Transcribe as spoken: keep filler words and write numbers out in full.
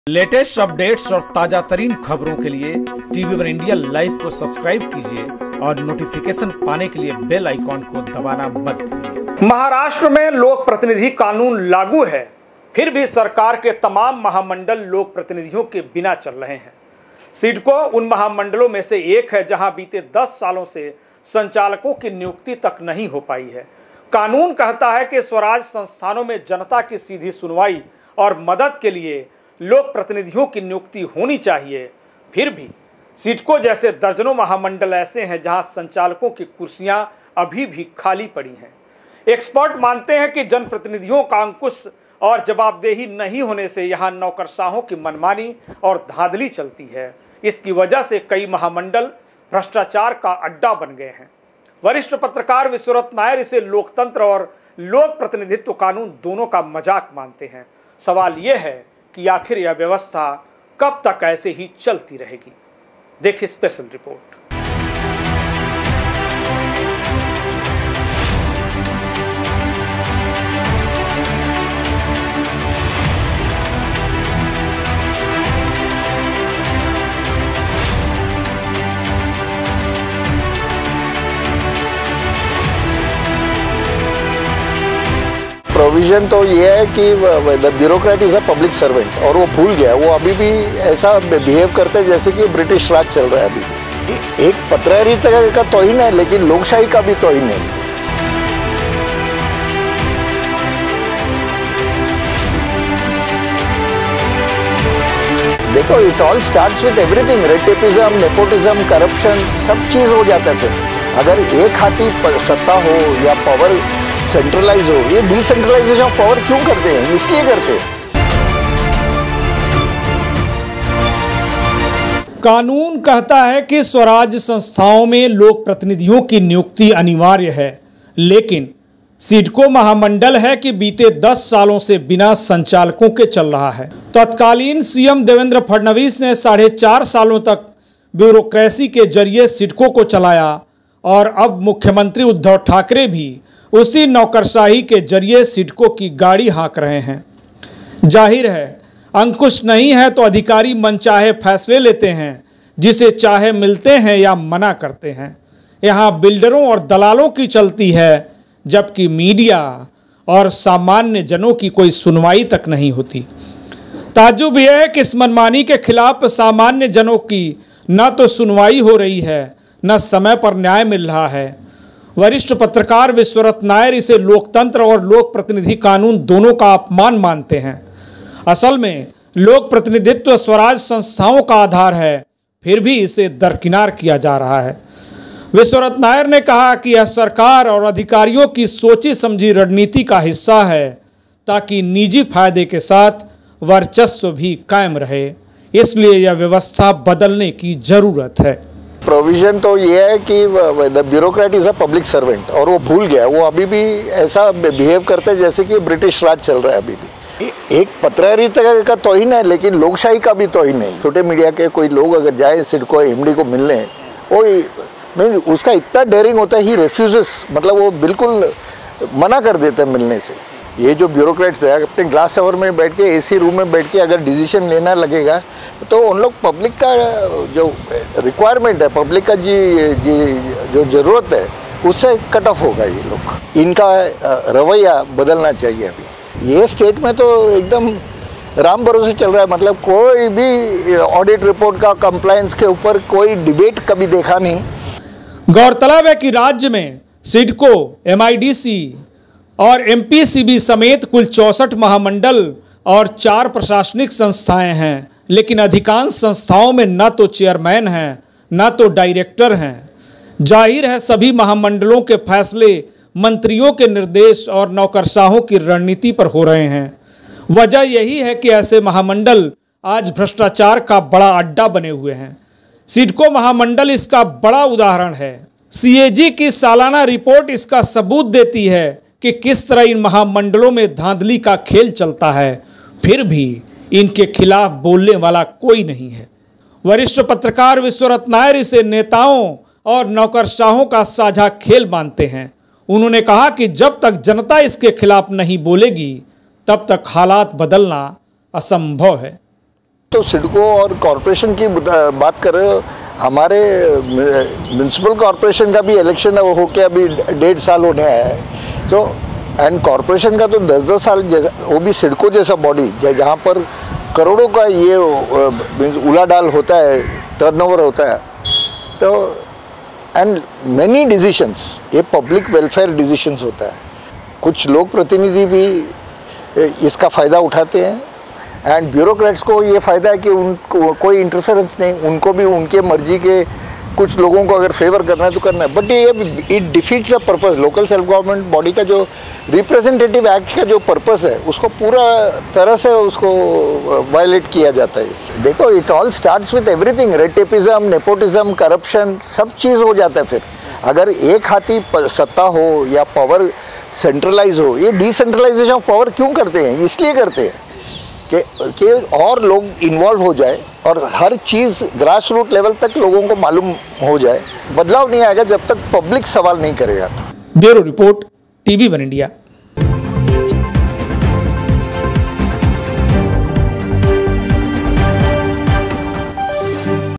Latest updates और ताजा तरीन खबरों के लिए टीवी वन इंडिया लाइव को सब्सक्राइब कीजिए और नोटिफिकेशन पाने के लिए बेल आइकॉन को दबाना मत भूलिए। महाराष्ट्र में लोक प्रतिनिधि कानून लागू है, फिर भी सरकार के तमाम महामंडल लोक प्रतिनिधियों के बिना चल रहे हैं। सिडको उन महामंडलों में से एक है जहां बीते दस सालों से संचालकों की नियुक्ति तक नहीं हो पाई है। कानून कहता है कि स्वराज संस्थानों में जनता की सीधी सुनवाई और मदद के लिए लोक प्रतिनिधियों की नियुक्ति होनी चाहिए, फिर भी सिडको जैसे दर्जनों महामंडल ऐसे हैं जहां संचालकों की कुर्सियां अभी भी खाली पड़ी हैं। एक्सपर्ट मानते हैं कि जनप्रतिनिधियों का अंकुश और जवाबदेही नहीं होने से यहां नौकरशाहों की मनमानी और धांधली चलती है। इसकी वजह से कई महामंडल भ्रष्टाचार का अड्डा बन गए हैं। वरिष्ठ पत्रकार विश्वरत नायर इसे लोकतंत्र और लोक प्रतिनिधित्व कानून दोनों का मजाक मानते हैं। सवाल यह है कि आखिर यह व्यवस्था कब तक ऐसे ही चलती रहेगी। देखिए स्पेशल रिपोर्ट। प्रोविजन तो ये है कि the bureaucrat is a public servant, और वो भूल गया। वो अभी भी ऐसा बिहेव करते हैं जैसे कि ब्रिटिश राज चल रहा है। अभी भी एक पत्रकारी तक का तौहीन है, लेकिन लोकशाही का भी तौहीन नहीं है। देखो, it all starts with everything. Red tapism, nepotism, corruption, सब चीज हो जाता है। फिर अगर एक हाथी सत्ता हो या पावर सेंट्रलाइज हो, ये डिसेंट्रलाइजेशन ऑफ पावर क्यों करते हैं? इसलिए करते हैं। कानून कहता है कि स्वराज संस्थाओं में लोक प्रतिनिधियों की नियुक्ति अनिवार्य है, लेकिन सिडको महामंडल है कि बीते दस सालों से बिना संचालकों के चल रहा है। तत्कालीन सीएम देवेंद्र फडणवीस ने साढ़े चार सालों तक ब्यूरोक्रेसी के जरिए सिडको को चलाया और अब मुख्यमंत्री उद्धव ठाकरे भी उसी नौकरशाही के जरिए सिडको की गाड़ी हाँक रहे हैं। जाहिर है, अंकुश नहीं है तो अधिकारी मनचाहे फैसले लेते हैं, जिसे चाहे मिलते हैं या मना करते हैं। यहाँ बिल्डरों और दलालों की चलती है, जबकि मीडिया और सामान्य जनों की कोई सुनवाई तक नहीं होती। ताज्जुब यह है कि इस मनमानी के खिलाफ सामान्य जनों की न तो सुनवाई हो रही है, न समय पर न्याय मिल रहा है। वरिष्ठ पत्रकार विश्वरत नायर इसे लोकतंत्र और लोक प्रतिनिधि कानून दोनों का अपमान मानते हैं। असल में लोक प्रतिनिधित्व स्वराज संस्थाओं का आधार है, फिर भी इसे दरकिनार किया जा रहा है। विश्वरत नायर ने कहा कि यह सरकार और अधिकारियों की सोची समझी रणनीति का हिस्सा है, ताकि निजी फायदे के साथ वर्चस्व भी कायम रहे। इसलिए यह व्यवस्था बदलने की जरूरत है। प्रोविजन तो ये है कि the bureaucrat is a public servant, और वो भूल गया। वो अभी भी ऐसा बिहेव करते हैं जैसे कि ब्रिटिश राज चल रहा है। अभी भी एक पत्रकारी तक का तौहीन है, लेकिन लोकशाही का भी तौहीन नहीं। छोटे मीडिया के कोई लोग अगर जाए सिडको एमडी को मिलने, वो नहीं, उसका इतना डेयरिंग होता है, ही रिफ्यूजेस, मतलब वो बिल्कुल मना कर देते हैं मिलने से। ये जो ब्यूरोक्रेट्स है, अपने ग्लास टावर में बैठ के एसी रूम में बैठ के अगर डिसीजन लेना लगेगा तो उन लोग पब्लिक का जो रिक्वायरमेंट है, पब्लिक का जी जी जो ज़रूरत है, उससे कट ऑफ होगा। ये लोग, इनका रवैया बदलना चाहिए। अभी ये स्टेट में तो एकदम राम भरोसे चल रहा है। मतलब कोई भी ऑडिट रिपोर्ट का कंप्लायंस के ऊपर कोई डिबेट कभी देखा नहीं। गौरतलब है कि राज्य में सिडको, एमआईडीसी और एमपीसीबी समेत कुल चौसठ महामंडल और चार प्रशासनिक संस्थाएं हैं, लेकिन अधिकांश संस्थाओं में न तो चेयरमैन हैं, न तो डायरेक्टर हैं। जाहिर है, सभी महामंडलों के फैसले मंत्रियों के निर्देश और नौकरशाहों की रणनीति पर हो रहे हैं। वजह यही है कि ऐसे महामंडल आज भ्रष्टाचार का बड़ा अड्डा बने हुए हैं। सिडको महामंडल इसका बड़ा उदाहरण है। सीएजी की सालाना रिपोर्ट इसका सबूत देती है कि किस तरह इन महामंडलों में धांधली का खेल चलता है, फिर भी इनके खिलाफ बोलने वाला कोई नहीं है। वरिष्ठ पत्रकार विश्वरत नायर इसे नेताओं और नौकरशाहों का साझा खेल मानते हैं। उन्होंने कहा कि जब तक जनता इसके खिलाफ नहीं बोलेगी, तब तक हालात बदलना असंभव है। तो सिडको और कॉरपोरेशन की बात कर रहे हो, हमारे म्यूनसिपल कॉरपोरेशन का भी इलेक्शन हो के अभी डेढ़ साल होने आया है। तो एंड कॉरपोरेशन का तो दस दस साल जैसा, वो भी सिडको जैसा बॉडी जहाँ पर करोड़ों का ये उलाडाल होता है, टर्नओवर होता है। तो एंड मेनी डिसीशंस ये पब्लिक वेलफेयर डिसीशंस होता है। कुछ लोग प्रतिनिधि भी इसका फ़ायदा उठाते हैं एंड ब्यूरोक्रेट्स को ये फ़ायदा है कि उनको कोई इंटरफेरेंस नहीं, उनको भी उनके मर्जी के कुछ लोगों को अगर फेवर करना है तो करना है। बट ये it defeats the purpose. Local self government body का जो रिप्रेजेंटेटिव एक्ट का जो पर्पस है उसको पूरा तरह से उसको वायलेट किया जाता है इससे। देखो, it all starts with everything, red tapism, nepotism, corruption, सब चीज़ हो जाता है। फिर अगर एक हाथी सत्ता हो या पावर सेंट्रलाइज हो, ये डिसेंट्रलाइजेशन ऑफ पावर क्यों करते हैं? इसलिए करते हैं कि कि और लोग इन्वॉल्व हो जाए और हर चीज़ ग्रास रूट लेवल तक लोगों को मालूम हो जाए। बदलाव नहीं आएगा जब तक पब्लिक सवाल नहीं करेगा। तो bureau report, TV one India.